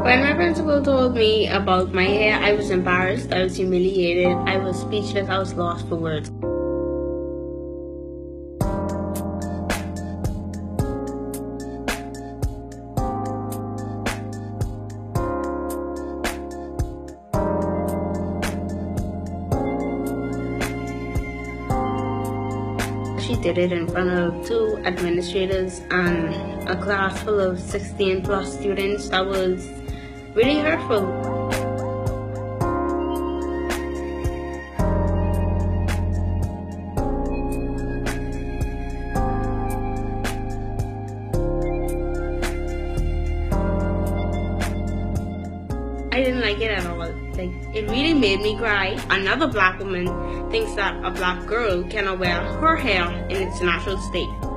When my principal told me about my hair, I was embarrassed, I was humiliated, I was speechless, I was lost for words. She did it in front of 2 administrators and a class full of 16 plus students. That was really hurtful. I didn't like it at all. It really made me cry. Another black woman thinks that a black girl cannot wear her hair in its natural state.